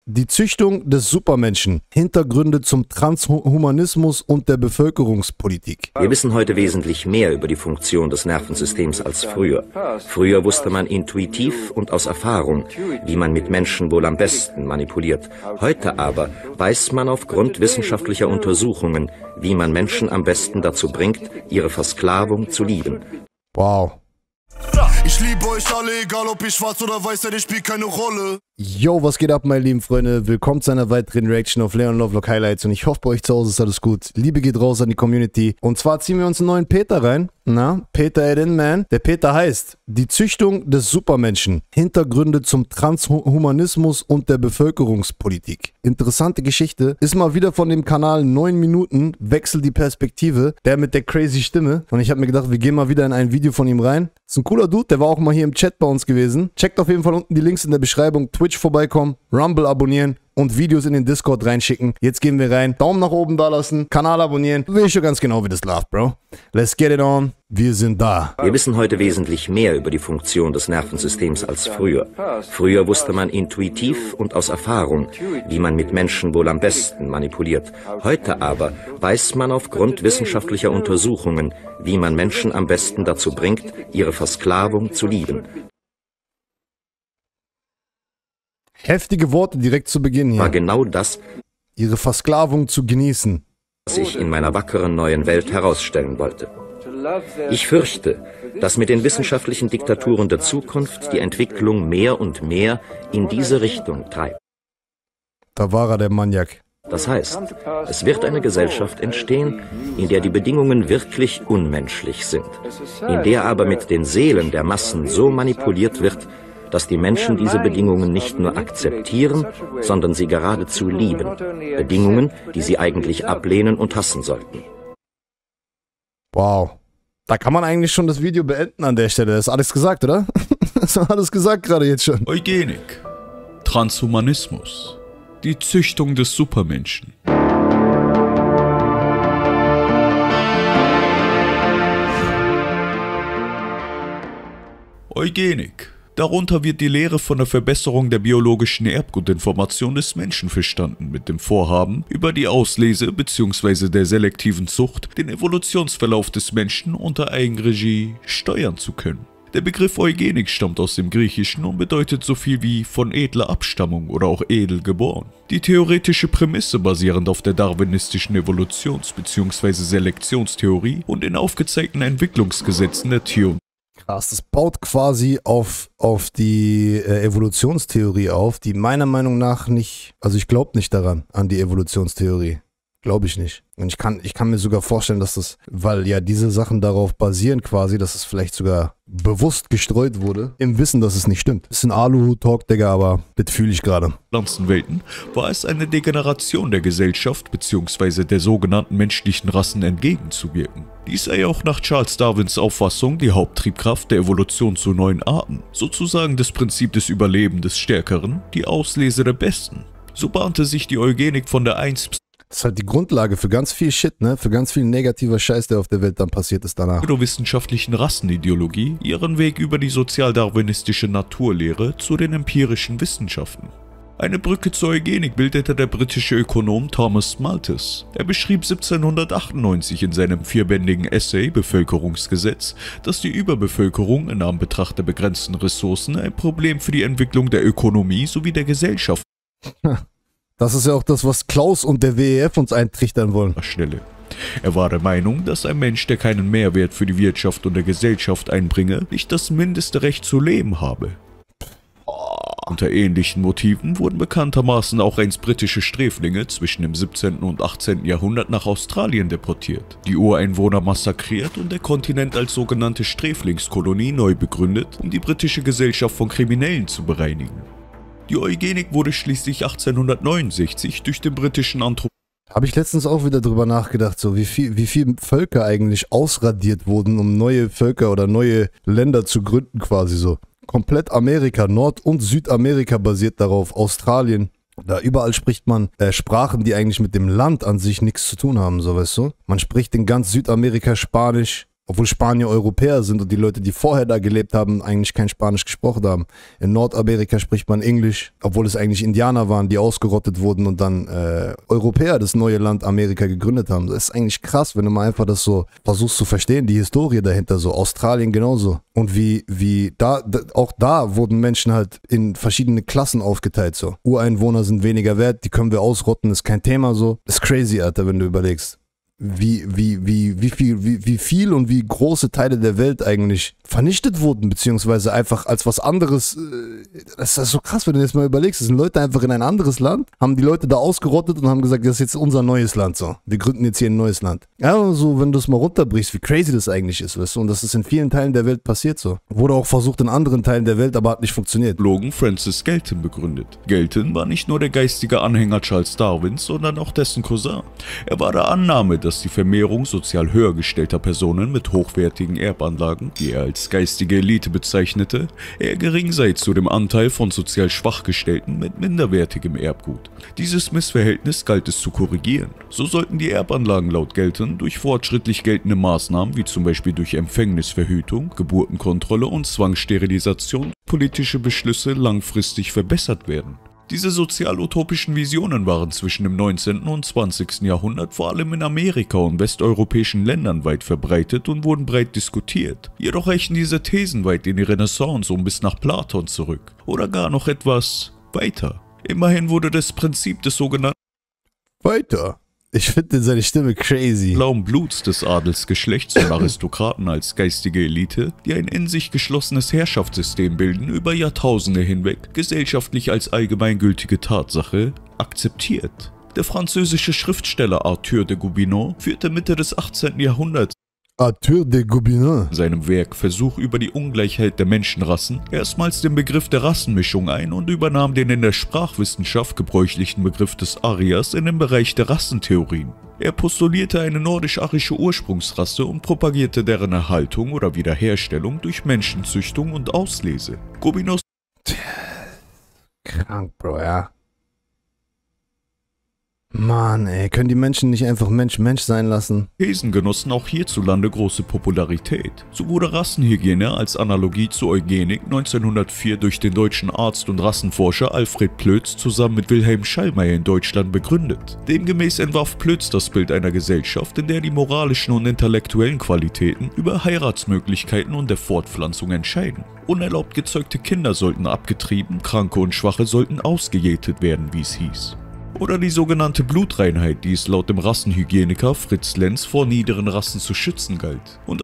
Die Züchtung des Supermenschen. Hintergründe zum Transhumanismus und der Bevölkerungspolitik. Wir wissen heute wesentlich mehr über die Funktion des Nervensystems als früher. Früher wusste man intuitiv und aus Erfahrung, wie man mit Menschen wohl am besten manipuliert. Heute aber weiß man aufgrund wissenschaftlicher Untersuchungen, wie man Menschen am besten dazu bringt, ihre Versklavung zu lieben. Wow. Ich liebe euch alle, egal ob ich schwarz oder weiß, denn ich spielt keine Rolle. Yo, was geht ab, meine lieben Freunde? Willkommen zu einer weiteren Reaction auf Leon Lovelock Highlights und ich hoffe, bei euch zu Hause ist alles gut. Liebe geht raus an die Community. Und zwar ziehen wir uns einen neuen Peter rein. Na, Peter Eden, man. Der Peter heißt Die Züchtung des Supermenschen. Hintergründe zum Transhumanismus und der Bevölkerungspolitik. Interessante Geschichte. Ist mal wieder von dem Kanal 9 Minuten. Wechsel die Perspektive. Der mit der crazy Stimme. Und ich habe mir gedacht, wir gehen mal wieder in ein Video von ihm rein. Ist ein cooler Dude. Der war auch mal hier im Chat bei uns gewesen. Checkt auf jeden Fall unten die Links in der Beschreibung. Twitch vorbeikommen, Rumble abonnieren und Videos in den Discord reinschicken. Jetzt gehen wir rein. Daumen nach oben da lassen, Kanal abonnieren. Du weißt schon ganz genau, wie das läuft, Bro. Let's get it on. Wir sind da. Wir wissen heute wesentlich mehr über die Funktion des Nervensystems als früher. Früher wusste man intuitiv und aus Erfahrung, wie man mit Menschen wohl am besten manipuliert. Heute aber weiß man aufgrund wissenschaftlicher Untersuchungen, wie man Menschen am besten dazu bringt, ihre Versklavung zu lieben. Heftige Worte direkt zu Beginn hier. War genau das, Ihre Versklavung zu genießen. was ich in meiner wackeren neuen Welt herausstellen wollte. Ich fürchte, dass mit den wissenschaftlichen Diktaturen der Zukunft die Entwicklung mehr und mehr in diese Richtung treibt. Da war er, der Maniak. Das heißt, es wird eine Gesellschaft entstehen, in der die Bedingungen wirklich unmenschlich sind, in der aber mit den Seelen der Massen so manipuliert wird, dass die Menschen diese Bedingungen nicht nur akzeptieren, sondern sie geradezu lieben. Bedingungen, die sie eigentlich ablehnen und hassen sollten. Wow. Da kann man eigentlich schon das Video beenden an der Stelle. Das ist alles gesagt, oder? Das ist alles gesagt gerade jetzt schon. Eugenik, Transhumanismus, die Züchtung des Supermenschen. Eugenik. Darunter wird die Lehre von der Verbesserung der biologischen Erbgutinformation des Menschen verstanden, mit dem Vorhaben, über die Auslese bzw. der selektiven Zucht den Evolutionsverlauf des Menschen unter Eigenregie steuern zu können. Der Begriff Eugenik stammt aus dem Griechischen und bedeutet so viel wie von edler Abstammung oder auch edel geboren. Die theoretische Prämisse basierend auf der darwinistischen Evolutions- bzw. Selektionstheorie und den aufgezeigten Entwicklungsgesetzen der Tier- Krass, das baut quasi auf die Evolutionstheorie auf, die meiner Meinung nach nicht, also ich glaube nicht daran, an die Evolutionstheorie. Glaube ich nicht. Und ich kann mir sogar vorstellen, dass das, weil ja diese Sachen darauf basieren quasi, dass es vielleicht sogar bewusst gestreut wurde, im Wissen, dass es nicht stimmt. Ist ein Aluhut-Talk, Digga, aber das fühle ich gerade. Pflanzenwelten war es eine Degeneration der Gesellschaft bzw. der sogenannten menschlichen Rassen entgegenzuwirken. Dies sei auch nach Charles Darwins Auffassung die Haupttriebkraft der Evolution zu neuen Arten, sozusagen das Prinzip des Überlebens des Stärkeren, die Auslese der Besten. So bahnte sich die Eugenik von der einst Das ist halt die Grundlage für ganz viel Shit, ne? Für ganz viel negativer Scheiß, der auf der Welt dann passiert ist danach. pseudowissenschaftlichen Rassenideologie ihren Weg über die sozialdarwinistische Naturlehre zu den empirischen Wissenschaften. Eine Brücke zur Eugenik bildete der britische Ökonom Thomas Malthus. Er beschrieb 1798 in seinem vierbändigen Essay Bevölkerungsgesetz, dass die Überbevölkerung in Anbetracht der begrenzten Ressourcen ein Problem für die Entwicklung der Ökonomie sowie der Gesellschaft Das ist ja auch das, was Klaus und der WEF uns eintrichtern wollen. darstelle. Er war der Meinung, dass ein Mensch, der keinen Mehrwert für die Wirtschaft und der Gesellschaft einbringe, nicht das mindeste Recht zu leben habe. Unter ähnlichen Motiven wurden bekanntermaßen auch einst britische Sträflinge zwischen dem 17. und 18. Jahrhundert nach Australien deportiert, die Ureinwohner massakriert und der Kontinent als sogenannte Sträflingskolonie neu begründet, um die britische Gesellschaft von Kriminellen zu bereinigen. Die Eugenik wurde schließlich 1869 durch den britischen Anthropologen Habe ich letztens auch wieder drüber nachgedacht, so wie viel Völker eigentlich ausradiert wurden, um neue Völker oder neue Länder zu gründen quasi so. Komplett Amerika, Nord- und Südamerika basiert darauf, Australien. Da überall spricht man Sprachen, die eigentlich mit dem Land an sich nichts zu tun haben, so weißt du. Man spricht in ganz Südamerika Spanisch, Obwohl Spanier Europäer sind und die Leute, die vorher da gelebt haben, eigentlich kein Spanisch gesprochen haben. In Nordamerika spricht man Englisch, obwohl es eigentlich Indianer waren, die ausgerottet wurden und dann Europäer das neue Land Amerika gegründet haben. Das ist eigentlich krass, wenn du mal einfach das so versuchst zu verstehen, die Historie dahinter so. Australien genauso. Und auch da wurden Menschen halt in verschiedene Klassen aufgeteilt so. Ureinwohner sind weniger wert, die können wir ausrotten, ist kein Thema so. Ist crazy, Alter, wenn du überlegst. Wie viel und wie große Teile der Welt eigentlich vernichtet wurden, beziehungsweise einfach als was anderes. Das ist so krass, wenn du das mal überlegst. Es sind Leute einfach in ein anderes Land, haben die Leute da ausgerottet und haben gesagt, das ist jetzt unser neues Land so. Wir gründen jetzt hier ein neues Land. Ja, so, wenn du es mal runterbrichst, wie crazy das eigentlich ist, weißt du, und das ist in vielen Teilen der Welt passiert so. Wurde auch versucht in anderen Teilen der Welt, aber hat nicht funktioniert. Logan Francis Galton begründet. Galton war nicht nur der geistige Anhänger Charles Darwins, sondern auch dessen Cousin. Er war der Annahme, dass die Vermehrung sozial höher gestellter Personen mit hochwertigen Erbanlagen, die er als geistige Elite bezeichnete, eher gering sei zu dem Anteil von sozial Schwachgestellten mit minderwertigem Erbgut. Dieses Missverhältnis galt es zu korrigieren. So sollten die Erbanlagen laut Galton durch fortschrittlich geltende Maßnahmen wie zum Beispiel durch Empfängnisverhütung, Geburtenkontrolle und Zwangssterilisation politische Beschlüsse langfristig verbessert werden. Diese sozial-utopischen Visionen waren zwischen dem 19. und 20. Jahrhundert vor allem in Amerika und westeuropäischen Ländern weit verbreitet und wurden breit diskutiert. Jedoch reichen diese Thesen weit in die Renaissance und bis nach Platon zurück. Oder gar noch etwas weiter. Immerhin wurde das Prinzip des sogenannten Ich finde seine Stimme crazy. blauen Bluts des Adelsgeschlechts und Aristokraten als geistige Elite, die ein in sich geschlossenes Herrschaftssystem bilden, über Jahrtausende hinweg gesellschaftlich als allgemeingültige Tatsache akzeptiert. Der französische Schriftsteller Arthur de Gobineau führte Mitte des 18. Jahrhunderts Arthur de Gobineau. in seinem Werk Versuch über die Ungleichheit der Menschenrassen erstmals den Begriff der Rassenmischung ein und übernahm den in der Sprachwissenschaft gebräuchlichen Begriff des Arias in den Bereich der Rassentheorien. Er postulierte eine nordisch-arische Ursprungsrasse und propagierte deren Erhaltung oder Wiederherstellung durch Menschenzüchtung und Auslese. Gobineaus Krank, Bro, ja. Mann, ey, können die Menschen nicht einfach Mensch sein lassen? Thesen genossen auch hierzulande große Popularität. So wurde Rassenhygiene als Analogie zur Eugenik 1904 durch den deutschen Arzt und Rassenforscher Alfred Ploetz zusammen mit Wilhelm Schallmayer in Deutschland begründet. Demgemäß entwarf Ploetz das Bild einer Gesellschaft, in der die moralischen und intellektuellen Qualitäten über Heiratsmöglichkeiten und der Fortpflanzung entscheiden. Unerlaubt gezeugte Kinder sollten abgetrieben, Kranke und Schwache sollten ausgejätet werden, wie es hieß. Oder die sogenannte Blutreinheit, die es laut dem Rassenhygieniker Fritz Lenz vor niederen Rassen zu schützen galt. Und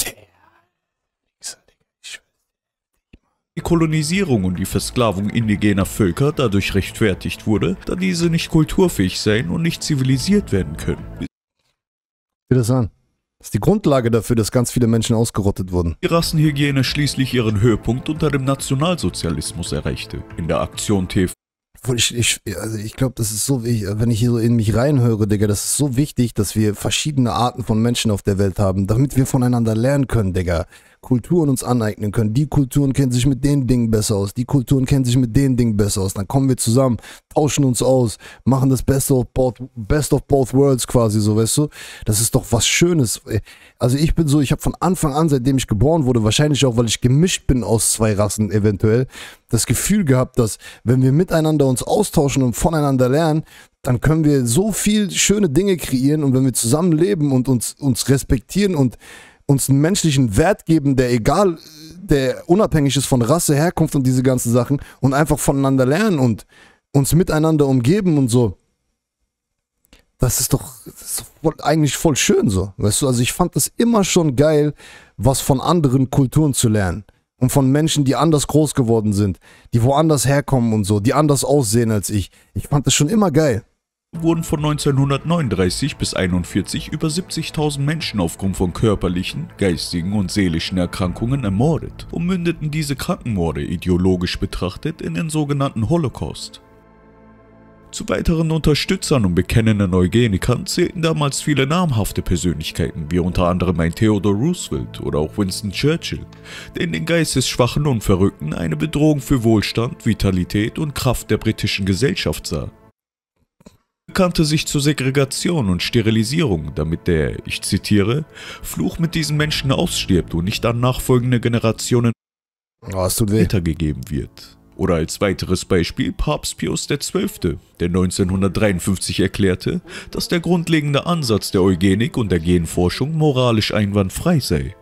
die Kolonisierung und die Versklavung indigener Völker dadurch rechtfertigt wurde, da diese nicht kulturfähig seien und nicht zivilisiert werden können. Sieh das an. Das ist die Grundlage dafür, dass ganz viele Menschen ausgerottet wurden. Die Rassenhygiene schließlich ihren Höhepunkt unter dem Nationalsozialismus erreichte. In der Aktion TV Ich glaube, das ist so wichtig, wenn ich hier so in mich reinhöre, Digga, das ist so wichtig, dass wir verschiedene Arten von Menschen auf der Welt haben, damit wir voneinander lernen können, Digga. Kulturen uns aneignen können. Die Kulturen kennen sich mit den Dingen besser aus, die Kulturen kennen sich mit den Dingen besser aus. Dann kommen wir zusammen, tauschen uns aus, machen das Best of both worlds quasi so, weißt du? Das ist doch was Schönes. Also ich bin so, ich habe von Anfang an, seitdem ich geboren wurde, wahrscheinlich auch, weil ich gemischt bin aus zwei Rassen eventuell, das Gefühl gehabt, dass wenn wir miteinander uns austauschen und voneinander lernen, dann können wir so viel schöne Dinge kreieren, und wenn wir zusammen leben und uns respektieren und uns einen menschlichen Wert geben, der unabhängig ist von Rasse, Herkunft und diese ganzen Sachen, und einfach voneinander lernen und uns miteinander umgeben und so. Das ist doch eigentlich voll schön so, weißt du? Also ich fand das immer schon geil, was von anderen Kulturen zu lernen. Und von Menschen, die anders groß geworden sind, die woanders herkommen und so, die anders aussehen als ich. Ich fand das schon immer geil. wurden von 1939 bis 1941 über 70.000 Menschen aufgrund von körperlichen, geistigen und seelischen Erkrankungen ermordet und mündeten diese Krankenmorde ideologisch betrachtet in den sogenannten Holocaust. Zu weiteren Unterstützern und bekennenden Eugenikern zählten damals viele namhafte Persönlichkeiten, wie unter anderem ein Theodore Roosevelt oder auch Winston Churchill, der in den Geistesschwachen und Verrückten eine Bedrohung für Wohlstand, Vitalität und Kraft der britischen Gesellschaft sah. bekannte sich zur Segregation und Sterilisierung, damit der, ich zitiere, Fluch mit diesen Menschen ausstirbt und nicht an nachfolgende Generationen es tut weh. weitergegeben wird. Oder als weiteres Beispiel Papst Pius XII., der 1953 erklärte, dass der grundlegende Ansatz der Eugenik und der Genforschung moralisch einwandfrei sei.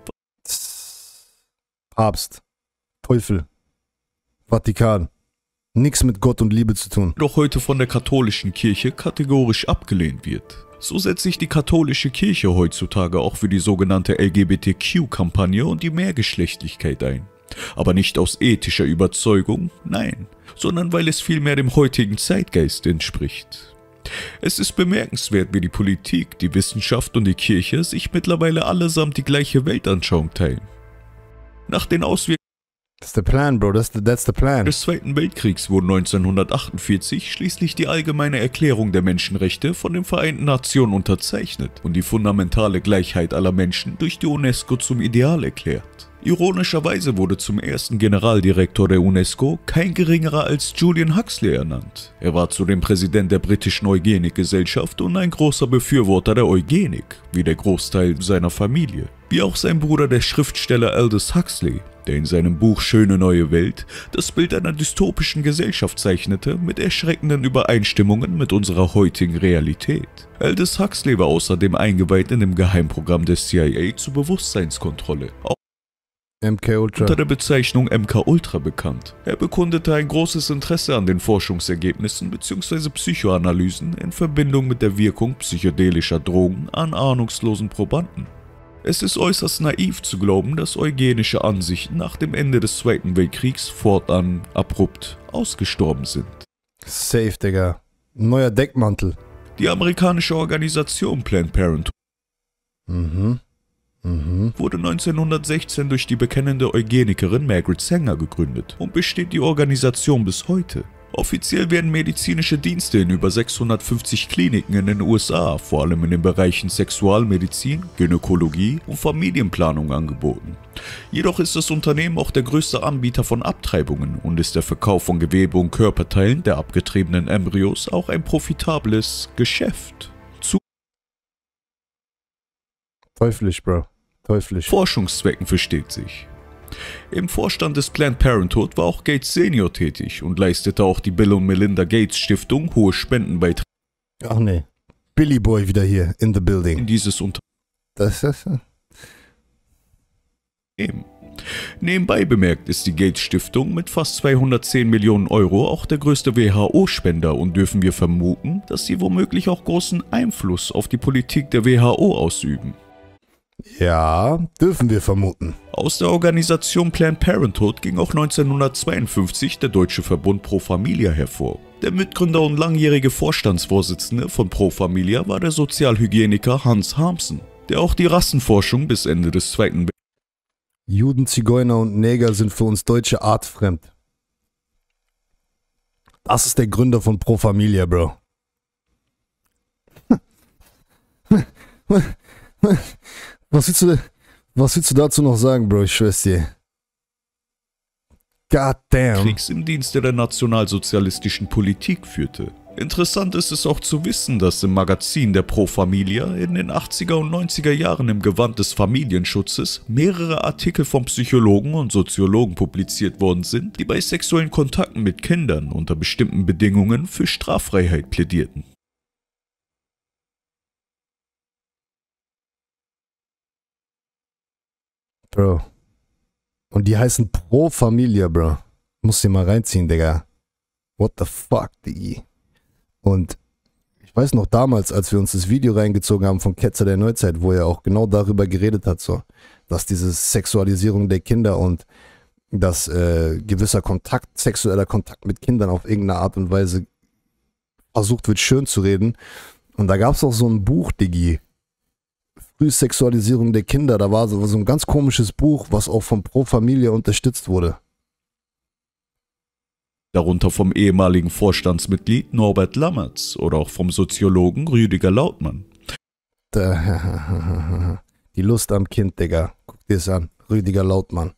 Papst, Teufel, Vatikan, nichts mit Gott und Liebe zu tun. Doch heute von der katholischen Kirche kategorisch abgelehnt wird. So setzt sich die katholische Kirche heutzutage auch für die sogenannte LGBTQ-Kampagne und die Mehrgeschlechtlichkeit ein. Aber nicht aus ethischer Überzeugung, nein, sondern weil es vielmehr dem heutigen Zeitgeist entspricht. Es ist bemerkenswert, wie die Politik, die Wissenschaft und die Kirche sich mittlerweile allesamt die gleiche Weltanschauung teilen. Nach den Auswirkungen That's the plan, bro. That's the plan. des Zweiten Weltkriegs wurde 1948 schließlich die Allgemeine Erklärung der Menschenrechte von den Vereinten Nationen unterzeichnet und die fundamentale Gleichheit aller Menschen durch die UNESCO zum Ideal erklärt. Ironischerweise wurde zum ersten Generaldirektor der UNESCO kein geringerer als Julian Huxley ernannt. Er war zudem Präsident der britischen Eugenikgesellschaft und ein großer Befürworter der Eugenik, wie der Großteil seiner Familie. Wie auch sein Bruder, der Schriftsteller Aldous Huxley, der in seinem Buch Schöne neue Welt das Bild einer dystopischen Gesellschaft zeichnete mit erschreckenden Übereinstimmungen mit unserer heutigen Realität. Aldous Huxley war außerdem eingeweiht in dem Geheimprogramm des CIA zur Bewusstseinskontrolle, MK Ultra. unter der Bezeichnung MK Ultra bekannt. Er bekundete ein großes Interesse an den Forschungsergebnissen bzw. Psychoanalysen in Verbindung mit der Wirkung psychedelischer Drogen an ahnungslosen Probanden. Es ist äußerst naiv zu glauben, dass eugenische Ansichten nach dem Ende des Zweiten Weltkriegs fortan abrupt ausgestorben sind. Safe, Digga. Neuer Deckmantel. Die amerikanische Organisation Planned Parenthood wurde 1916 durch die bekennende Eugenikerin Margaret Sanger gegründet und besteht die Organisation bis heute. Offiziell werden medizinische Dienste in über 650 Kliniken in den USA, vor allem in den Bereichen Sexualmedizin, Gynäkologie und Familienplanung angeboten. Jedoch ist das Unternehmen auch der größte Anbieter von Abtreibungen und ist der Verkauf von Gewebe und Körperteilen der abgetriebenen Embryos auch ein profitables Geschäft. Zu Teuflisch, Bro. Teuflisch. Forschungszwecken versteht sich. Im Vorstand des Planned Parenthood war auch Gates Senior tätig und leistete auch die Bill und Melinda Gates Stiftung hohe Spendenbeiträge Ach nee. Billy Boy wieder hier in the in building. dieses Unternehmen. Das ist... Nebenbei bemerkt ist die Gates Stiftung mit fast 210 Millionen Euro auch der größte WHO-Spender und dürfen wir vermuten, dass sie womöglich auch großen Einfluss auf die Politik der WHO ausüben. Ja, dürfen wir vermuten. Aus der Organisation Planned Parenthood ging auch 1952 der Deutsche Verbund Pro Familia hervor. Der Mitgründer und langjährige Vorstandsvorsitzende von Pro Familia war der Sozialhygieniker Hans Harmsen, der auch die Rassenforschung bis Ende des Zweiten Weltkriegs Juden, Zigeuner und Neger sind für uns Deutsche artfremd. Das ist der Gründer von Pro Familia, Bro. Was willst du dazu noch sagen, Bro? Ich schwör's dir. God damn. im Dienste der nationalsozialistischen Politik führte. Interessant ist es auch zu wissen, dass im Magazin der Pro Familia in den 80er und 90er Jahren im Gewand des Familienschutzes mehrere Artikel von Psychologen und Soziologen publiziert worden sind, die bei sexuellen Kontakten mit Kindern unter bestimmten Bedingungen für Straffreiheit plädierten. Bro. Und die heißen Pro Familia, Bro. Musst dir mal reinziehen, Digga. What the fuck, Diggi. Und ich weiß noch damals, als wir uns das Video reingezogen haben von Ketzer der Neuzeit, wo er auch genau darüber geredet hat, so, dass diese Sexualisierung der Kinder und dass gewisser Kontakt, sexueller Kontakt mit Kindern auf irgendeine Art und Weise versucht wird, schön zu reden. Und da gab es auch so ein Buch, Diggi. Frühsexualisierung der Kinder. Da war so ein ganz komisches Buch, was auch von Pro Familia unterstützt wurde. Darunter vom ehemaligen Vorstandsmitglied Norbert Lammertz oder auch vom Soziologen Rüdiger Lautmann. Die Lust am Kind, Digga. Guck dir es an. Rüdiger Lautmann.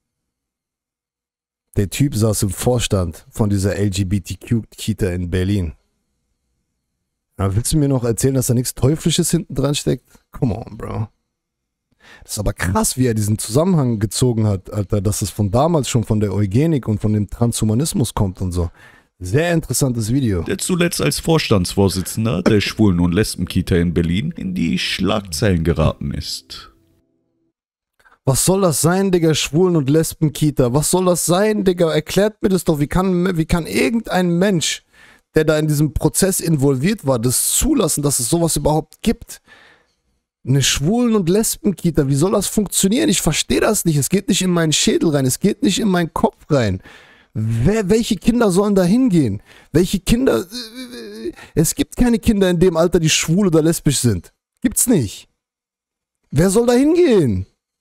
Der Typ saß im Vorstand von dieser LGBTQ-Kita in Berlin. Aber willst du mir noch erzählen, dass da nichts Teuflisches hinten dran steckt? Come on, Bro. Das ist aber krass, wie er diesen Zusammenhang gezogen hat, Alter, dass es von damals schon von der Eugenik und von dem Transhumanismus kommt und so. Sehr interessantes Video. Der zuletzt als Vorstandsvorsitzender der Schwulen- und Lesbenkita in Berlin in die Schlagzeilen geraten ist. Was soll das sein, Digga, Schwulen- und Lesbenkita? Was soll das sein, Digga? Erklärt mir das doch. Wie kann irgendein Mensch, der da in diesem Prozess involviert war, das zulassen, dass es sowas überhaupt gibt? Eine Schwulen- und Lesbenkita, wie soll das funktionieren? Ich verstehe das nicht. Es geht nicht in meinen Schädel rein. Es geht nicht in meinen Kopf rein. Welche Kinder sollen da hingehen? Welche Kinder? Es gibt keine Kinder in dem Alter, die schwul oder lesbisch sind. Gibt's nicht. Wer soll da hingehen?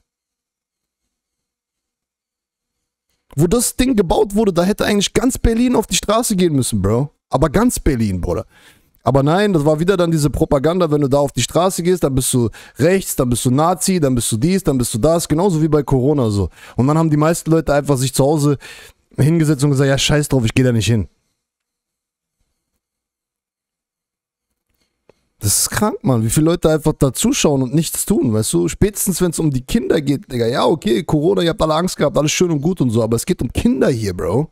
Wo das Ding gebaut wurde, da hätte eigentlich ganz Berlin auf die Straße gehen müssen, Bro. Aber ganz Berlin, Bruder. Aber nein, das war wieder dann diese Propaganda, wenn du da auf die Straße gehst, dann bist du rechts, dann bist du Nazi, dann bist du dies, dann bist du das, genauso wie bei Corona so. Und dann haben die meisten Leute einfach sich zu Hause hingesetzt und gesagt, ja scheiß drauf, ich gehe da nicht hin. Das ist krank, Mann, wie viele Leute einfach da zuschauen und nichts tun, weißt du? Spätestens, wenn es um die Kinder geht, Digga, ja okay, Corona, ihr habt alle Angst gehabt, alles schön und gut und so, aber es geht um Kinder hier, Bro.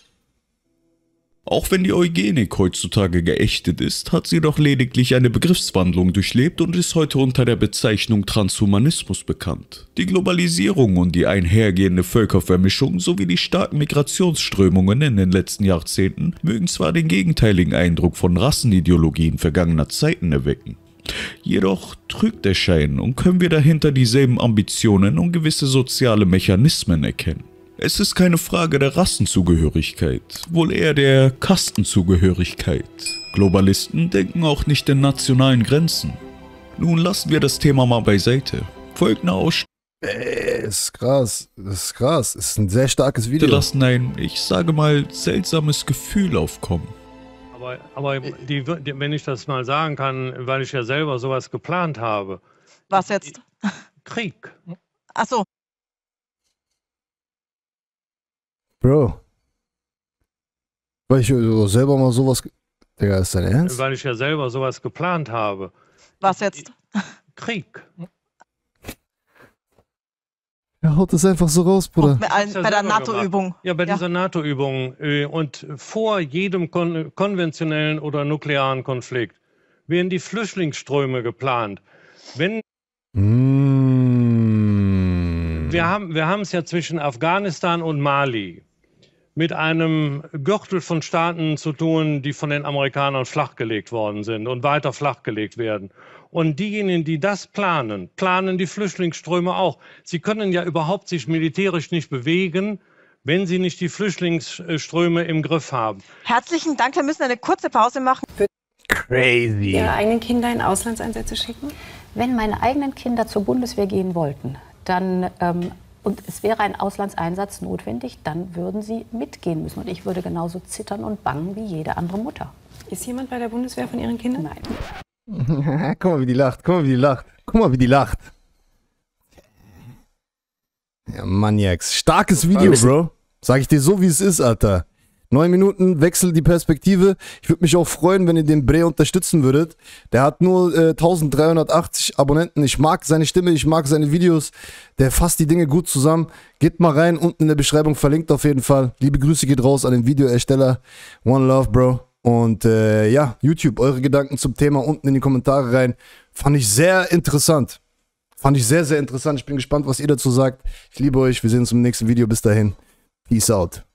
Auch wenn die Eugenik heutzutage geächtet ist, hat sie doch lediglich eine Begriffswandlung durchlebt und ist heute unter der Bezeichnung Transhumanismus bekannt. Die Globalisierung und die einhergehende Völkervermischung sowie die starken Migrationsströmungen in den letzten Jahrzehnten mögen zwar den gegenteiligen Eindruck von Rassenideologien vergangener Zeiten erwecken. Jedoch trügt der Schein und können wir dahinter dieselben Ambitionen und gewisse soziale Mechanismen erkennen. Es ist keine Frage der Rassenzugehörigkeit, wohl eher der Kastenzugehörigkeit. Globalisten denken auch nicht in nationalen Grenzen. Nun lassen wir das Thema mal beiseite. Folgende Ausschnitte Ist krass, das ist krass. Ist ein sehr starkes Video. lassen ein, ich sage mal, seltsames Gefühl aufkommen. Aber wenn ich das mal sagen kann, weil ich ja selber sowas geplant habe. Was jetzt? Krieg. Ach so. Bro. Weil ich selber mal sowas... Digga, ist dein Ernst? Weil ich ja selber sowas geplant habe. Was jetzt? Krieg. Er haut das einfach so raus, Bruder. Bei der NATO-Übung. Ja, bei dieser NATO-Übung und vor jedem konventionellen oder nuklearen Konflikt werden die Flüchtlingsströme geplant. Wenn wir haben es ja zwischen Afghanistan und Mali mit einem Gürtel von Staaten zu tun, die von den Amerikanern flachgelegt worden sind und weiter flachgelegt werden. Und diejenigen, die das planen, planen die Flüchtlingsströme auch. Sie können ja überhaupt sich militärisch nicht bewegen, wenn sie nicht die Flüchtlingsströme im Griff haben. Herzlichen Dank, wir müssen eine kurze Pause machen. Crazy. Ihre eigenen Kinder in Auslandseinsätze schicken? Wenn meine eigenen Kinder zur Bundeswehr gehen wollten, dann und es wäre ein Auslandseinsatz notwendig, dann würden sie mitgehen müssen. Und ich würde genauso zittern und bangen wie jede andere Mutter. Ist jemand bei der Bundeswehr von Ihren Kindern? Nein. Guck mal, wie die lacht. Guck mal, wie die lacht. Guck mal, wie die lacht. Ja, Maniacs. Starkes Video, Bro. Sag ich dir so, wie es ist, Alter. 9 Minuten, wechselt die Perspektive. Ich würde mich auch freuen, wenn ihr den Bre unterstützen würdet. Der hat nur 1380 Abonnenten. Ich mag seine Stimme, ich mag seine Videos. Der fasst die Dinge gut zusammen. Geht mal rein, unten in der Beschreibung verlinkt auf jeden Fall. Liebe Grüße geht raus an den Videoersteller. One Love, Bro. Und ja, YouTube, eure Gedanken zum Thema unten in die Kommentare rein. Fand ich sehr interessant. Fand ich sehr, sehr interessant. Ich bin gespannt, was ihr dazu sagt. Ich liebe euch. Wir sehen uns im nächsten Video. Bis dahin. Peace out.